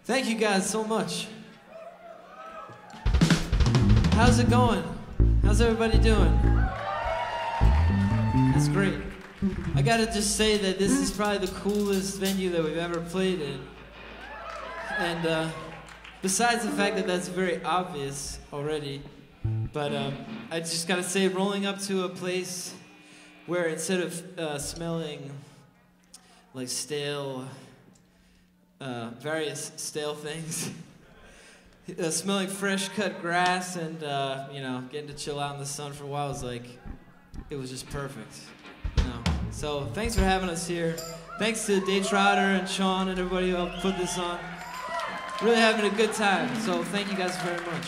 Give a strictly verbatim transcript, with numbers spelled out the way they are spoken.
Thank you guys so much. How's it going? How's everybody doing? That's great. I gotta just say that this is probably the coolest venue that we've ever played in. And uh, besides the fact that that's very obvious already, but um, I just gotta say, rolling up to a place where instead of uh, smelling like stale, uh, various stale things, uh, smelling fresh cut grass and uh, you know, getting to chill out in the sun for a while was like, it was just perfect. You know? So thanks for having us here. Thanks to Day Trotter and Sean and everybody who helped put this on. Really having a good time. So thank you guys very much.